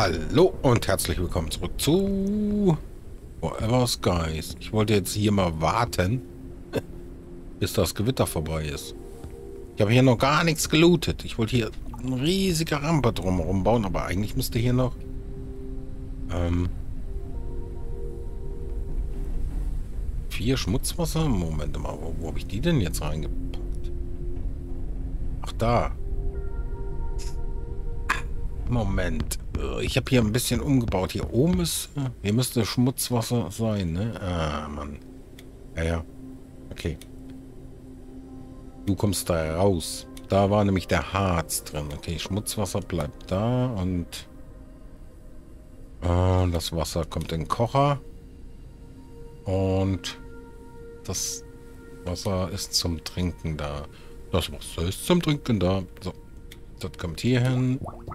Hallo und herzlich willkommen zurück zu Forever Skies. Ich wollte jetzt hier mal warten, bis das Gewitter vorbei ist. Ich habe hier noch gar nichts gelootet. Ich wollte hier eine riesige Rampe drumherum bauen, aber eigentlich müsste hier noch 4 Schmutzwasser. Moment mal, wo habe ich die denn jetzt reingepackt? Ach, da. Moment. Ich habe hier ein bisschen umgebaut. Hier oben ist... Hier müsste Schmutzwasser sein, ne? Ah, Mann. Ja, ja. Okay. Du kommst da raus. Da war nämlich der Harz drin. Okay, Schmutzwasser bleibt da und... das Wasser kommt in den Kocher. Und... Das Wasser ist zum Trinken da. Das Wasser ist zum Trinken da. So. Das kommt hier hin.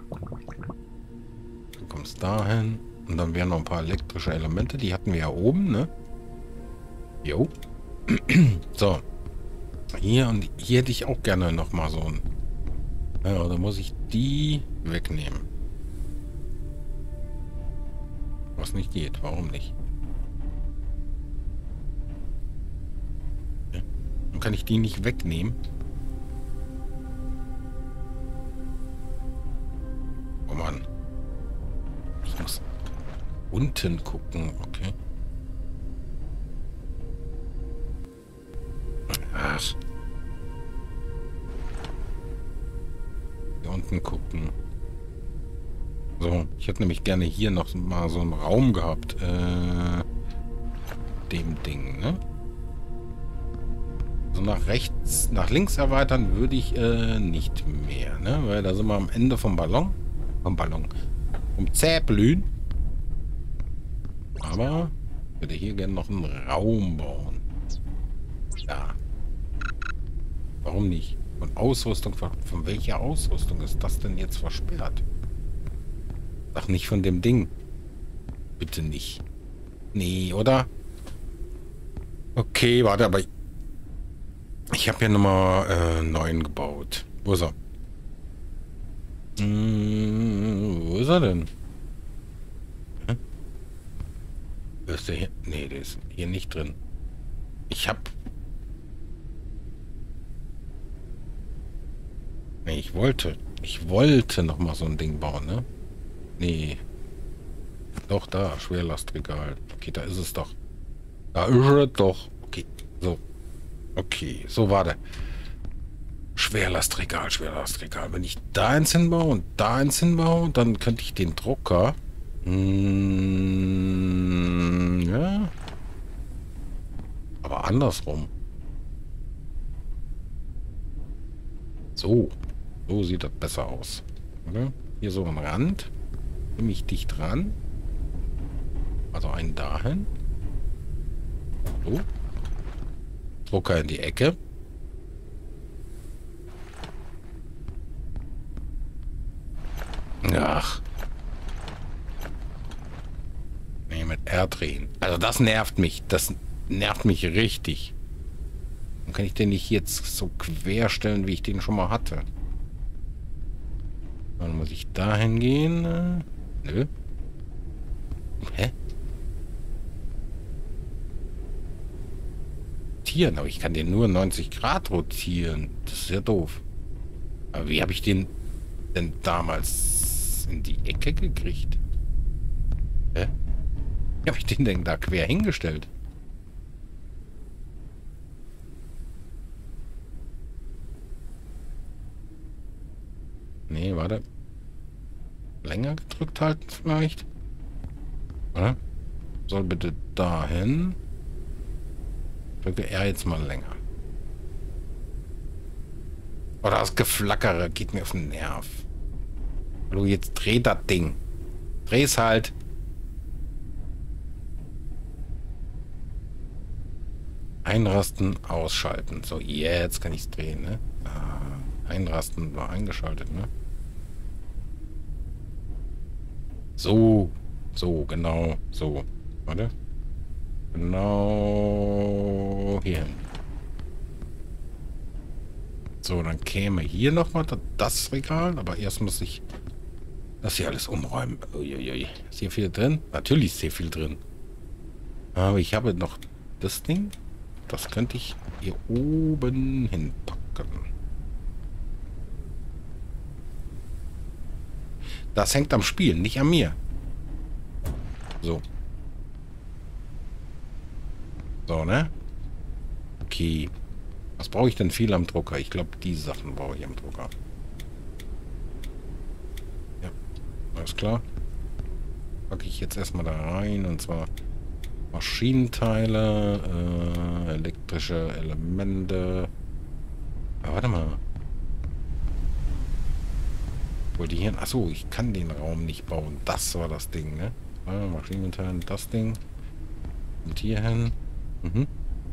Du kommst dahin. Und dann wären noch ein paar elektrische Elemente. Die hatten wir ja oben, ne? Jo. So. Hier und hier hätte ich auch gerne nochmal so ein... Ja, da muss ich die wegnehmen. Was nicht geht. Warum nicht? Ja. Dann kann ich die nicht wegnehmen. Oh Mann. Ich muss unten gucken. Okay. Ach. Hier unten gucken. So, ich hätte nämlich gerne hier noch mal so einen Raum gehabt. Dem Ding, ne? So nach rechts, nach links erweitern würde ich nicht mehr, ne? Weil da sind wir am Ende vom Ballon. Vom Zähblühen. Aber ich würde hier gerne noch einen Raum bauen. Ja. Warum nicht? Und Ausrüstung, von welcher Ausrüstung ist das denn jetzt versperrt? Ach, nicht von dem Ding. Bitte nicht. Nee, oder? Okay, warte, aber ich habe ja Nummer 9 gebaut. Wo ist er? Wo ist er denn? Hm? Ist der hier? Nee, der ist hier nicht drin. Nee, ich wollte noch mal so ein Ding bauen, ne? Nee. Doch, da, Schwerlastregal. Okay, da ist es doch. Da ist es doch. Okay, so. Okay, so war der. Schwerlastregal. Wenn ich da eins hinbaue und da eins hinbaue, dann könnte ich den Drucker... ja. Aber andersrum. So. So sieht das besser aus. Oder? Hier so ein Rand. Ziemlich dicht dran. Also einen dahin. So. Drucker in die Ecke. Ach. Nee, mit R drehen. Also das nervt mich. Das nervt mich richtig. Dann kann ich den nicht jetzt so quer stellen, wie ich den schon mal hatte. Dann muss ich dahin gehen. Nö. Hä? Rotieren, aber ich kann den nur 90 Grad rotieren. Das ist ja doof. Aber wie habe ich den denn damals in die Ecke gekriegt? Hä? Wie habe ich den denn da quer hingestellt? Nee, warte. Länger gedrückt halten vielleicht? Oder? Soll bitte dahin. Drücke R jetzt mal länger. Oh, das Geflackere geht mir auf den Nerv. Hallo, jetzt dreh das Ding. Dreh's halt. Einrasten, ausschalten. So, jetzt kann ich's drehen, ne? Einrasten war eingeschaltet, ne? So. So, genau. So. Warte. Genau hier hin. So, dann käme hier nochmal das Regal. Aber erst muss ich Das hier alles umräumen. Uiuiui. Ist hier viel drin? Natürlich ist hier viel drin. Aber ich habe noch das Ding. Das könnte ich hier oben hinpacken. Das hängt am Spiel, nicht an mir. So. So, ne? Okay. Was brauche ich denn viel am Drucker? Ich glaube, die Sachen brauche ich am Drucker. Ja, alles klar. Packe ich jetzt erstmal da rein. Und zwar Maschinenteile, elektrische Elemente. Aber warte mal. Wollte hier... Achso, ich kann den Raum nicht bauen. Das war das Ding, ne? Maschinenteile, das Ding. Und hier hin. Mhm.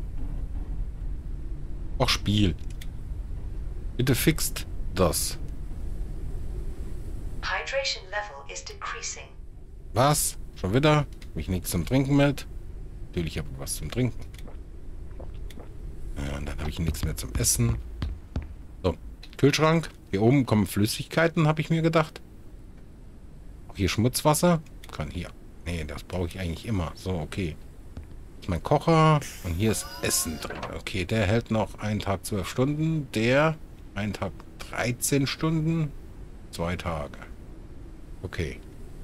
Auch Spiel. Bitte fixt das. Hydration level is decreasing. Was? Schon wieder? Hab ich nichts zum Trinken mit? Natürlich habe ich was zum Trinken. Ja, und dann habe ich nichts mehr zum Essen. So, Kühlschrank. Hier oben kommen Flüssigkeiten, habe ich mir gedacht. Auch hier Schmutzwasser. Kann hier. Nee, das brauche ich eigentlich immer. So, okay. Das ist mein Kocher. Und hier ist Essen drin. Okay, der hält noch einen Tag 12 Stunden. Der einen Tag 13 Stunden. 2 Tage. Okay.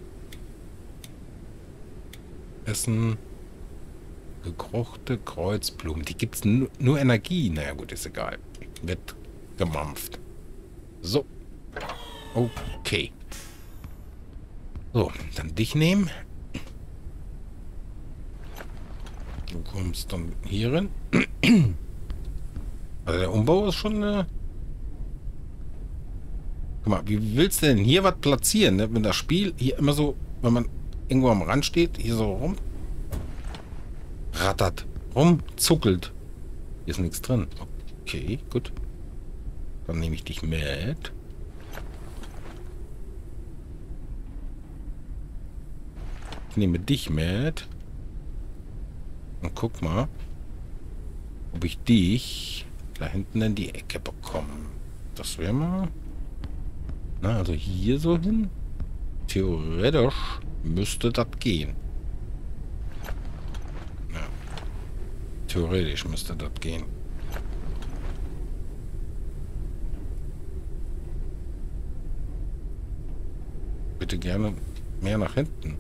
Essen. Gekochte Kreuzblumen. Die gibt es nur Energie. Naja gut, ist egal. Wird gemampft. So. Okay. So, dann dich nehmen. Du kommst dann hier rein. Also der Umbau ist schon... Guck mal, wie willst du denn hier was platzieren? Ne? Wenn das Spiel hier immer so, wenn man irgendwo am Rand steht, hier so rum rattert, rumzuckelt. Hier ist nichts drin. Okay, gut. Dann nehme ich dich mit. Ich nehme dich mit. Und guck mal, ob ich dich da hinten in die Ecke bekomme. Das wäre mal... Na, also hier so hin. Theoretisch müsste das gehen. Ja. Theoretisch müsste das gehen. Bitte gerne mehr nach hinten.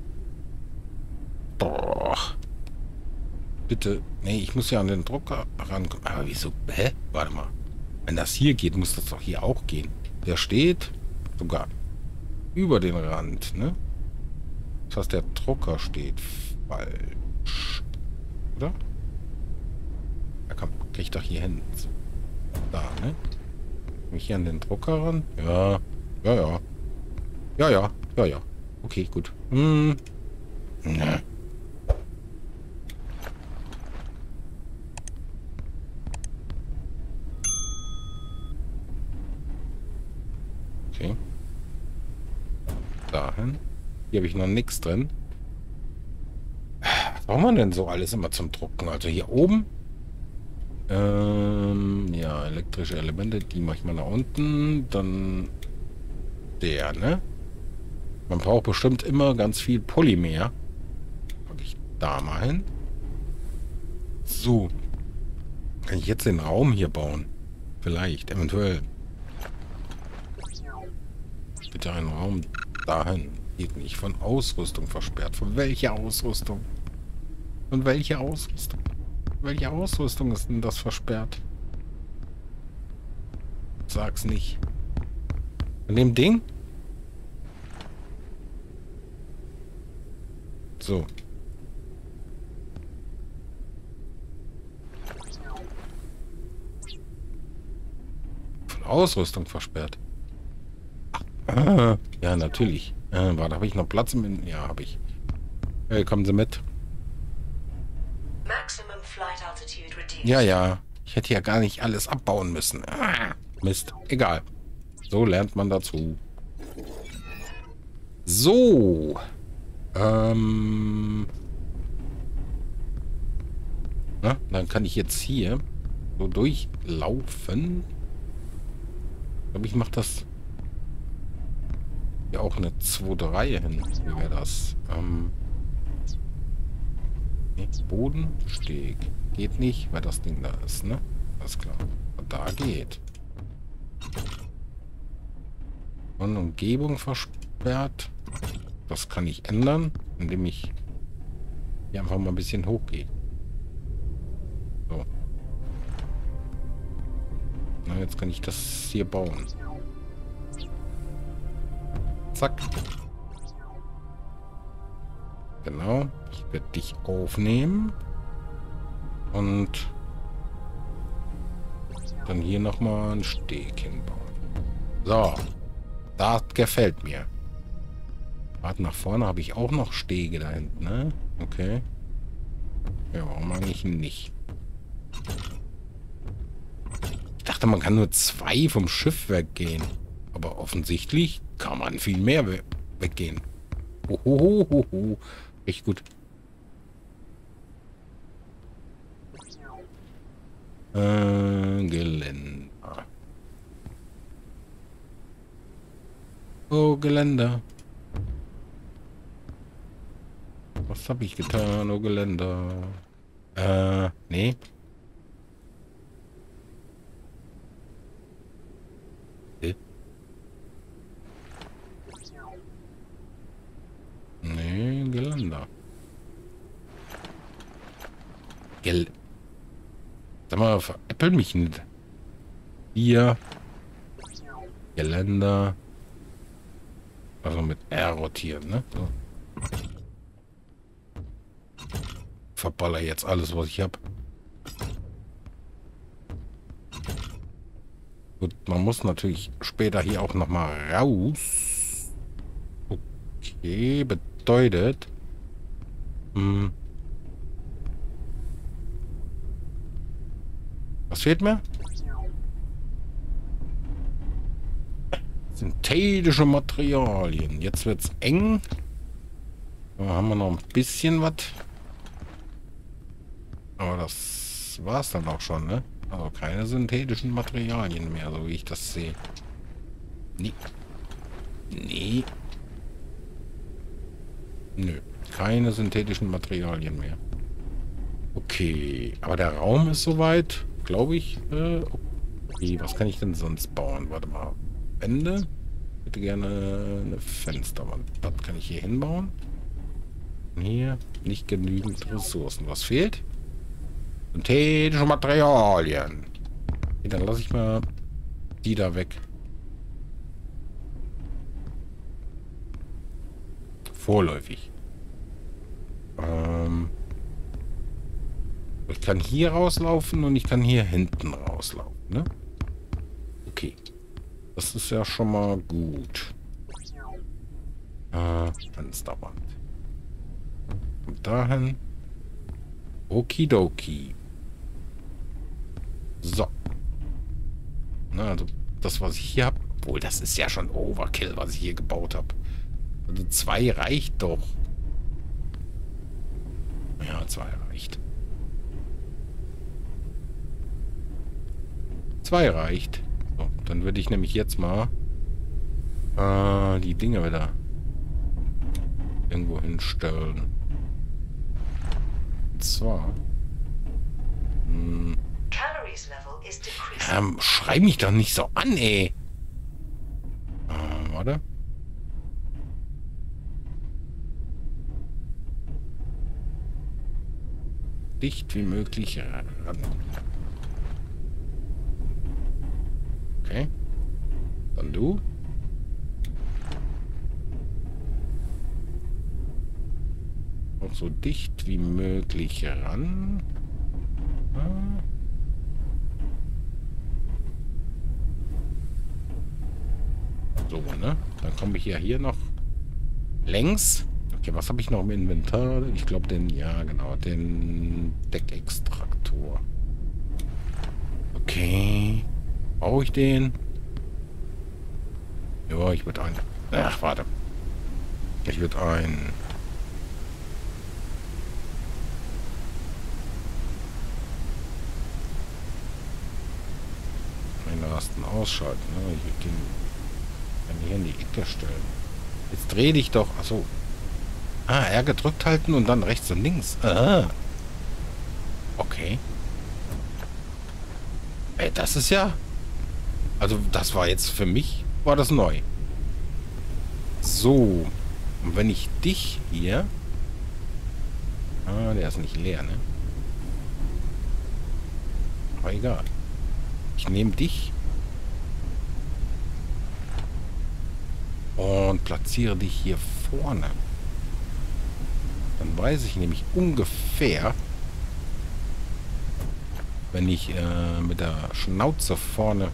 Boah. Bitte. Nee, ich muss ja an den Drucker rankommen. Aber wieso? Hä? Warte mal. Wenn das hier geht, muss das doch hier auch gehen. Der steht sogar über den Rand, ne? Das heißt, der Drucker steht falsch. Oder? Ja, komm, krieg ich doch hier hin. So. Da, ne? Komm ich hier an den Drucker ran? Ja. Ja, ja. Ja, ja. Ja, ja. Okay, gut. Ne. Okay. Dahin. Hier habe ich noch nichts drin. Was braucht man denn so alles immer zum Drucken? Also hier oben. Ja, elektrische Elemente, die mache ich mal nach unten. Dann der, ne? Man braucht bestimmt immer ganz viel Polymer. Packe ich da mal hin. So. Kann ich jetzt den Raum hier bauen? Vielleicht, eventuell. Bitte einen Raum dahin. Geht nicht. Von Ausrüstung versperrt. Von welcher Ausrüstung? Von welcher Ausrüstung? Welche Ausrüstung ist denn das versperrt? Sag's nicht. Von dem Ding? So. Von Ausrüstung versperrt. Ah, ja, natürlich. Warte, habe ich noch Platz im... Ja, habe ich. Hey, kommen Sie mit. Ja, ja. Ich hätte ja gar nicht alles abbauen müssen. Ah, Mist. Egal. So lernt man dazu. So. Na, dann kann ich jetzt hier so durchlaufen. Ich glaube, ich mache das... Hier auch eine zweite Reihe hin. Wie wäre das? Nee, Bodensteg. Geht nicht, weil das Ding da ist, ne? Alles klar. Und da geht. Und Umgebung versperrt. Das kann ich ändern, indem ich hier einfach mal ein bisschen hochgehe. So. Na, jetzt kann ich das hier bauen. Zack. Genau. Ich werde dich aufnehmen. Und dann hier nochmal einen Steg hinbauen. So. Das gefällt mir. Warte, nach vorne habe ich auch noch Stege da hinten, ne? Okay. Ja, warum eigentlich nicht? Ich dachte, man kann nur 2 vom Schiff weggehen. Aber offensichtlich kann man viel mehr weggehen. Hohohoho. Echt gut. Geländer. Oh, Geländer. Was habe ich getan, oh Geländer? Nee. Nee, Geländer. Sag mal, veräppel mich nicht. Hier. Geländer. Also mit R rotieren, ne? So. Verballer jetzt alles, was ich habe. Gut, man muss natürlich später hier auch noch mal raus. Okay, bedeutet... Was fehlt mir? Synthetische Materialien. Jetzt wird's eng. Da haben wir noch ein bisschen was. Aber das war's dann auch schon, ne? Also keine synthetischen Materialien mehr, so wie ich das sehe. Nee. Nee. Nö. Keine synthetischen Materialien mehr. Okay. Aber der Raum ist soweit, glaube ich. Okay, was kann ich denn sonst bauen? Warte mal. Wände. Ich hätte gerne eine Fensterwand. Das kann ich hier hinbauen. Hier nicht genügend Ressourcen. Was fehlt? Synthetische Materialien. Okay, dann lasse ich mal die da weg. Vorläufig. Ich kann hier rauslaufen und ich kann hier hinten rauslaufen, ne? Okay. Das ist ja schon mal gut. Fensterwand. Und dahin. Okidoki. So. Na, also das, was ich hier habe. Obwohl, das ist ja schon Overkill, was ich hier gebaut habe. Also 2 reicht doch. Ja, 2 reicht. 2 reicht. So, dann würde ich nämlich jetzt mal die Dinge wieder irgendwo hinstellen. Und zwar Calories level is decreasing. schrei mich doch nicht so an, ey. Warte. Dicht wie möglich ran. Okay. Dann du. Auch so dicht wie möglich ran. So, ne? Dann komme ich ja hier noch längs. Okay, was habe ich noch im Inventar? Ich glaube den, ja genau, den Deckextraktor. Okay. Brauche ich den? Ja, ich würde einen. Ach, warte. Ich würde einen. Rasten ausschalten. Ne? Ich würde den hier in die Ecke stellen. Jetzt dreh dich doch. Achso. Ah, R gedrückt halten und dann rechts und links. Ah. Okay. Ey, das ist ja... Also, das war jetzt für mich, war das neu. So. Und wenn ich dich hier... Ah, der ist nicht leer, ne? Aber egal. Ich nehme dich und platziere dich hier vorne. Dann weiß ich nämlich ungefähr, wenn ich mit der Schnauze vorne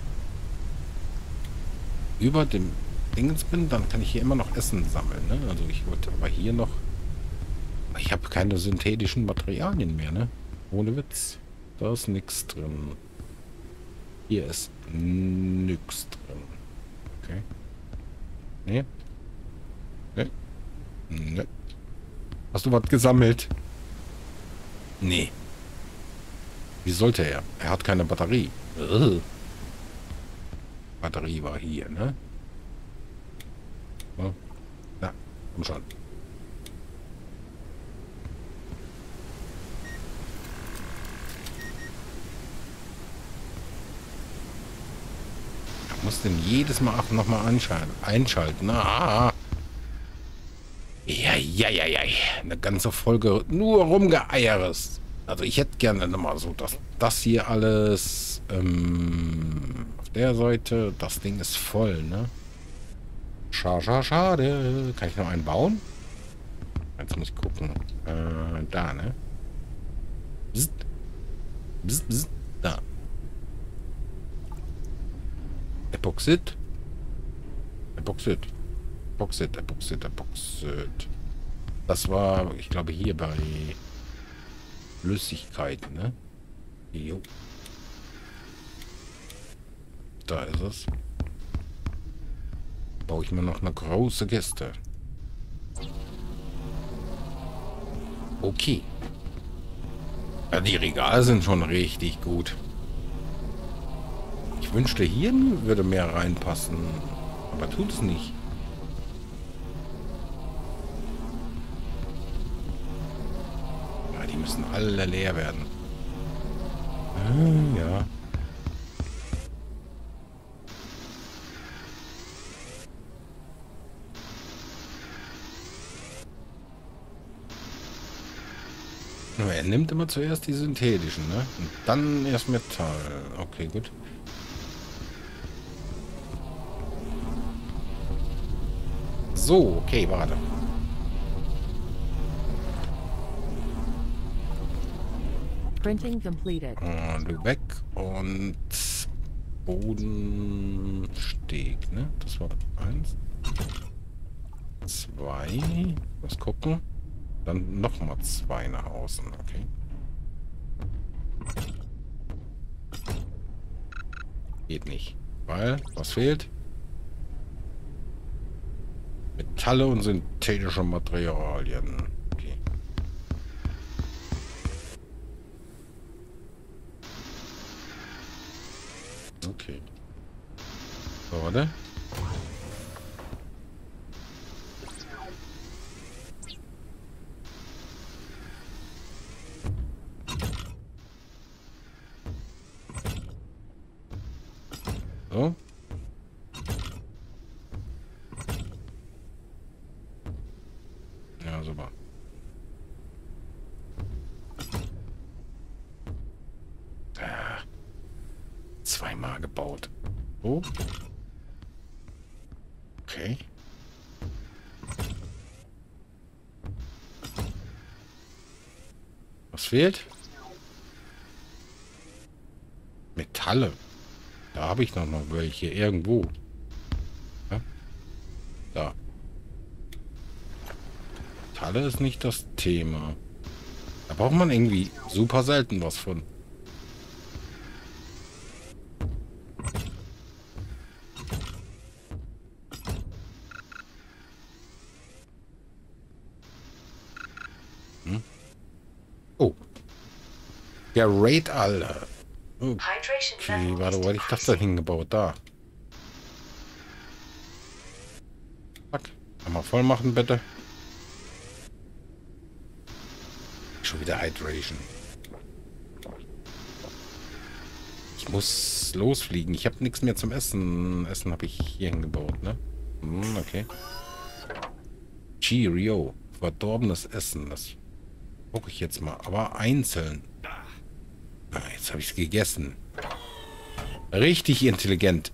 über dem Dingens bin, dann kann ich hier immer noch Essen sammeln. Ne? Also ich würde aber hier noch... Ich habe keine synthetischen Materialien mehr, ne? Ohne Witz. Da ist nichts drin. Hier ist nichts drin. Okay. Nee. Nee. Nee. Hast du was gesammelt? Nee. Wie sollte er? Er hat keine Batterie. Batterie war hier, ne? So. Na, komm schon. Ich muss den jedes Mal auch nochmal einschalten. Ah. Ja. Eine ganze Folge nur Rumgeeieres. Also ich hätte gerne nochmal so, dass das hier alles auf der Seite, das Ding ist voll, ne? Schade. Kann ich noch einen bauen? Jetzt muss ich gucken. Da, ne? Bzzt. Bzzt. Da. Epoxid. Das war, ich glaube, hier bei Flüssigkeit, ne? Jo. Da ist es. Baue ich mir noch eine große Kiste. Okay. Ja, die Regale sind schon richtig gut. Ich wünschte, hier würde mehr reinpassen. Aber tut es nicht. Ja, die müssen alle leer werden. Ja. Er nimmt immer zuerst die synthetischen, ne? Und dann erst Metall. Okay, gut. So, okay, warte. Printing completed. Und weg und Bodensteg, ne? Das war 1. 2. Mal gucken. Dann nochmal 2 nach außen, okay. Geht nicht. Weil, was fehlt? Metalle und synthetische Materialien. Okay. Okay. So, warte. So. Ja, super. Ah, zweimal gebaut. Oh. Okay. Was fehlt? Metalle. Da habe ich noch welche irgendwo. Ja? Da. Metalle ist nicht das Thema. Da braucht man irgendwie super selten was von. Oh. Der Raid, Alter. Okay, warte, wo hätte ich das da hingebaut? Da. Zack. Einmal voll machen, bitte. Schon wieder Hydration. Ich muss losfliegen. Ich habe nichts mehr zum Essen. Essen habe ich hier hingebaut, ne? Okay. Cheerio. Verdorbenes Essen. Das gucke ich jetzt mal. Aber einzeln. Ah, jetzt habe ich es gegessen. Richtig intelligent.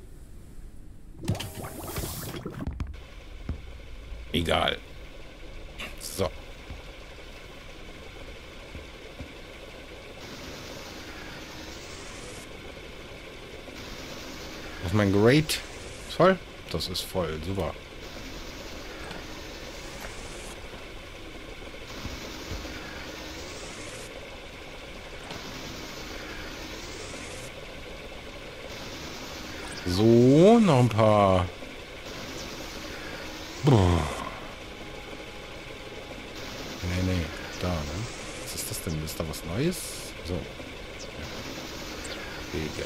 Egal. So. Was ist mein Great? Voll? Das ist voll. Super. So, noch ein paar. Boah. Nee, da, ne? Was ist das denn? Ist da was Neues? So. Wege.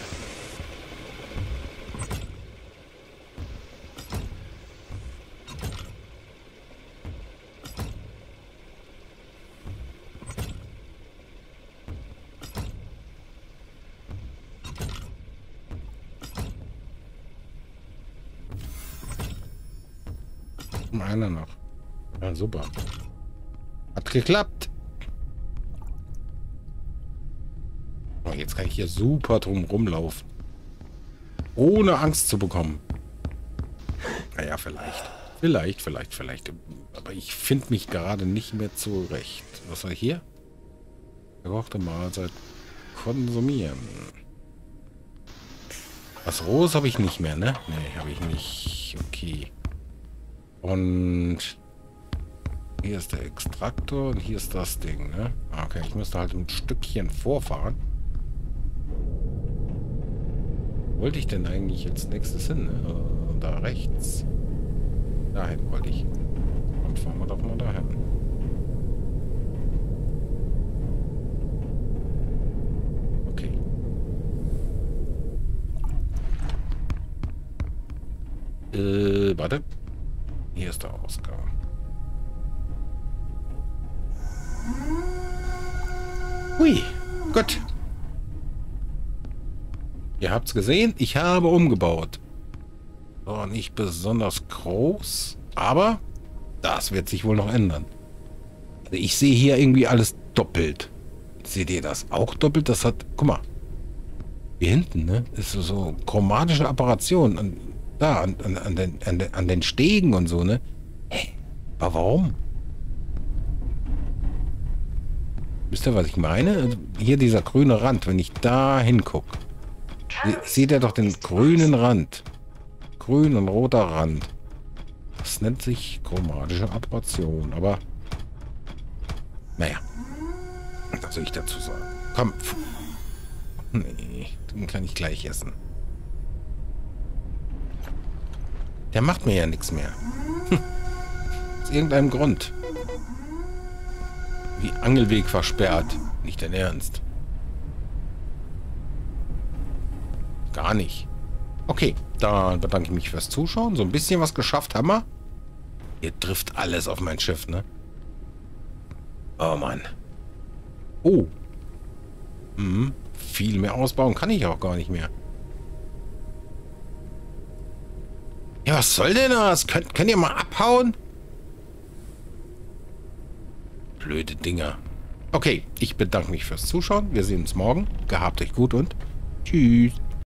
Einer noch. Ja, super. Hat geklappt. Oh, jetzt kann ich hier super drum rumlaufen. Ohne Angst zu bekommen. Naja, vielleicht. Vielleicht. Aber ich finde mich gerade nicht mehr zurecht. Was soll ich hier? Gekochte Mahlzeit konsumieren. Was Rohes habe ich nicht mehr, ne? Nee, habe ich nicht. Okay. Und hier ist der Extraktor und hier ist das Ding, ne? Okay, ich müsste halt ein Stückchen vorfahren. Wollte ich denn eigentlich als nächstes hin, ne? Da rechts. Dahin wollte ich. Und fahren wir doch mal dahin. Okay. Warte. Hier ist der Ausgang. Hui, gut. Ihr habt's gesehen, ich habe umgebaut. So, nicht besonders groß, aber das wird sich wohl noch ändern. Also ich sehe hier irgendwie alles doppelt. Seht ihr das auch doppelt? Das hat, guck mal. Hier hinten, ne? Ist so chromatische Apparation. Da, an den Stegen und so, ne? Hä? Aber warum? Wisst ihr, was ich meine? Hier dieser grüne Rand, wenn ich da hingucke. Seht ihr doch den grünen Rand. Grün und roter Rand. Das nennt sich chromatische Apparation, aber naja. Was soll ich dazu sagen? Komm. Nee, den kann ich gleich essen. Der macht mir ja nichts mehr. Aus irgendeinem Grund. Wie Angelweg versperrt. Nicht dein Ernst. Gar nicht. Okay, dann bedanke ich mich fürs Zuschauen. So ein bisschen was geschafft haben wir. Hier trifft alles auf mein Schiff, ne? Oh Mann. Oh. Viel mehr ausbauen kann ich auch gar nicht mehr. Ja, was soll denn das? Könnt ihr mal abhauen? Blöde Dinger. Okay, ich bedanke mich fürs Zuschauen. Wir sehen uns morgen. Gehabt euch gut und tschüss.